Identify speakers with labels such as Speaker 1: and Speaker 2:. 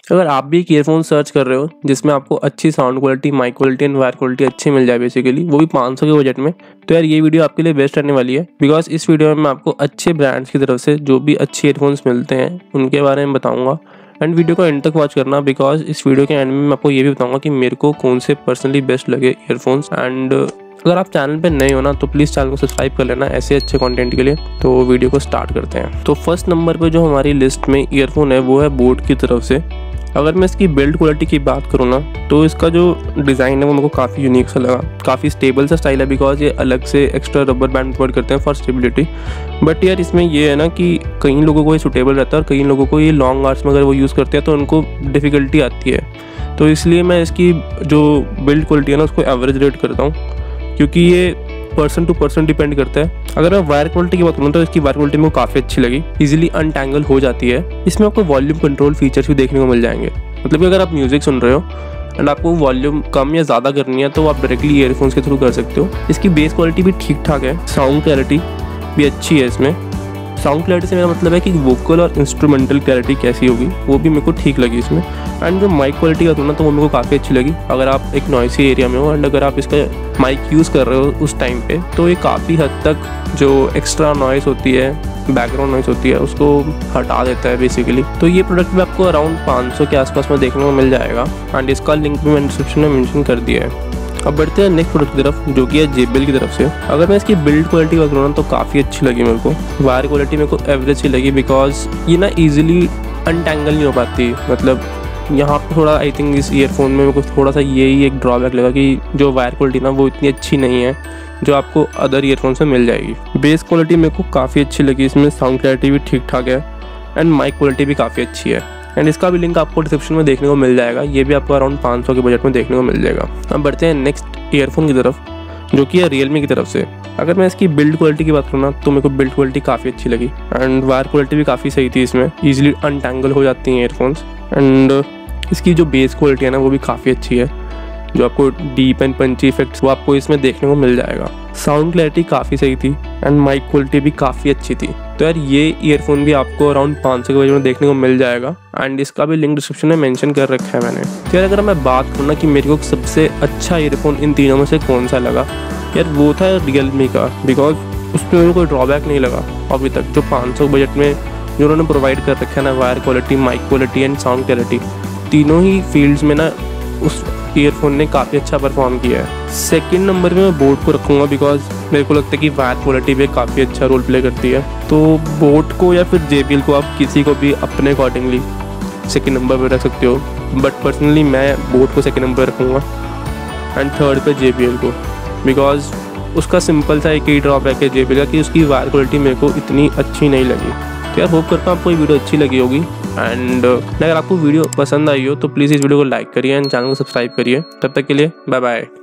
Speaker 1: अगर आप भी एक ईयरफोन सर्च कर रहे हो जिसमें आपको अच्छी sound quality, mic quality and wire quality अच्छी मिल जाए बेसिकली, वो भी 500 के बजट में, तो यार ये वीडियो आपके लिए बेस्ट रहने वाली है। बिकॉज इस वीडियो में मैं आपको अच्छे ब्रांड्स की तरफ से जो भी अच्छे ईयरफोन्स मिलते हैं उनके बारे में बताऊँगा। एंड वीडियो को एंड तक वॉच करना, बिकॉज इस वीडियो के एंड में मैं आपको ये भी बताऊँगा कि मेरे को कौन से पर्सनली बेस्ट लगे ईयरफोन्स। एंड अगर आप चैनल पे नए हो ना तो प्लीज़ चैनल को सब्सक्राइब कर लेना ऐसे अच्छे कंटेंट के लिए। तो वीडियो को स्टार्ट करते हैं। तो फर्स्ट नंबर पे जो हमारी लिस्ट में ईयरफोन है वो है बोट की तरफ से। अगर मैं इसकी बिल्ड क्वालिटी की बात करूँ ना तो इसका जो डिज़ाइन है वो मेरे को काफ़ी यूनिक सा लगा, काफ़ी स्टेबल सा स्टाइल है। बिकॉज ये अलग से एक्स्ट्रा रबर बैंड प्रोवाइड करते हैं फॉर स्टेबिलिटी। बट यार इसमें ये है ना कि कई लोगों को ये सूटेबल रहता है और कई लोगों को ये लॉन्ग आवर्स में अगर वो यूज़ करते हैं तो उनको डिफ़िकल्टी आती है। तो इसलिए मैं इसकी जो बिल्ड क्वालिटी है ना उसको एवरेज रेट करता हूँ, क्योंकि ये पर्सन टू पर्सन डिपेंड करता है। अगर मैं वायर क्वालिटी की बात करूँ तो इसकी वायर क्वालिटी मेरे को काफ़ी अच्छी लगी, इजीली अनटैंगल हो जाती है। इसमें आपको वॉल्यूम कंट्रोल फीचर्स भी देखने को मिल जाएंगे। मतलब कि अगर आप म्यूजिक सुन रहे हो एंड आपको वॉल्यूम कम या ज़्यादा करनी है तो आप डायरेक्टली ईयरफोन्स के थ्रू कर सकते हो। इसकी बेस क्वालिटी भी ठीक ठाक है, साउंड क्लैरिटी भी अच्छी है इसमें। साउंड क्लैरिटी से मेरा मतलब है कि वोकल और इंस्ट्रूमेंटल क्लैरिटी कैसी होगी वो भी मेरे को ठीक लगी इसमें। एंड जो माइक क्वालिटी का ना तो वो मेरे को काफ़ी अच्छी लगी। अगर आप एक नॉइसी एरिया में हो एंड अगर आप इसका माइक यूज़ कर रहे हो उस टाइम पे तो ये काफ़ी हद तक जो एक्स्ट्रा नॉइस होती है, बैकग्राउंड नॉइस होती है, उसको हटा देता है बेसिकली। तो ये प्रोडक्ट भी आपको अराउंड 500 के आसपास में देखने को मिल जाएगा एंड इसका लिंक भी मैंने डिस्क्रिप्शन में मेंशन कर दिया है। अब बढ़ते हैं नेक्स्ट प्रोडक्ट की तरफ जो कि है JBL की तरफ से। अगर मैं इसकी बिल्ड क्वालिटी बात करूँ ना तो काफ़ी अच्छी लगी मेरे को। वायर क्वालिटी मेरे को एवरेज ही लगी, बिकॉज ये ना ईजिली अनटैंगल नहीं हो पाती। मतलब यहाँ पे थोड़ा आई थिंक इस ईयरफोन में मेरे को थोड़ा सा यही एक ड्रॉबैक लगा कि जो वायर क्वालिटी ना वो इतनी अच्छी नहीं है जो आपको अदर ईयरफोन से मिल जाएगी। बेस क्वालिटी मेरे को काफ़ी अच्छी लगी, इसमें साउंड क्लैरिटी भी ठीक ठाक है एंड माइक क्वालिटी भी काफ़ी अच्छी है। एंड इसका भी लिंक आपको डिस्क्रिप्शन में देखने को मिल जाएगा। ये भी आपको अराउंड 500 के बजट में देखने को मिल जाएगा। अब बढ़ते हैं नेक्स्ट ईयरफोन की तरफ जो कि है Realme की तरफ से। अगर मैं इसकी बिल्ड क्वालिटी की बात करूँ ना तो मेरे को बिल्ड क्वालिटी काफ़ी अच्छी लगी एंड वायर क्वालिटी भी काफ़ी सही थी। इसमें ईजिली अनटैंगल हो जाती हैं ईयरफोन्स। एंड इसकी जो बेस क्वालिटी है ना वो भी काफ़ी अच्छी है, जो आपको डीप एंड पंची इफेक्ट्स वो आपको इसमें देखने को मिल जाएगा। साउंड क्लैरिटी काफ़ी सही थी एंड माइक क्वालिटी भी काफ़ी अच्छी थी। तो यार ये ईयरफोन भी आपको अराउंड 500 के बजट में देखने को मिल जाएगा एंड इसका भी लिंक डिस्क्रिप्शन में मेंशन कर रखा है मैंने। तो यार अगर मैं बात करूँ ना कि मेरे को सबसे अच्छा ईयरफोन इन तीनों में से कौन सा लगा, यार वो था Realme का। बिकॉज उसमें मेरे को कोई ड्रॉबैक नहीं लगा अभी तक। जो 500 बजट में जो उन्होंने प्रोवाइड कर रखा है ना wire quality, mic quality and sound clarity, तीनों ही फील्ड्स में ना उस ईयरफोन ने काफ़ी अच्छा परफॉर्म किया है। सेकंड नंबर में मैं बोट को रखूँगा, बिकॉज मेरे को लगता है कि वायर क्वालिटी भी काफ़ी अच्छा रोल प्ले करती है। तो बोट को या फिर JBL को आप किसी को भी अपने अकॉर्डिंगली सेकंड नंबर पर रख सकते हो, बट पर्सनली मैं बोट को सेकंड नंबर पर रखूँगा एंड थर्ड पे JBL को। बिकॉज उसका सिंपल सा एक ही ड्रॉबैक है JBL का कि उसकी वायर क्वालिटी मेरे को इतनी अच्छी नहीं लगी। तो यार होप करता हूँ आपको ये वीडियो अच्छी लगी होगी। एंड अगर आपको वीडियो पसंद आई हो तो प्लीज़ इस वीडियो को लाइक करिए एंड चैनल को सब्सक्राइब करिए। तब तक के लिए बाय बाय।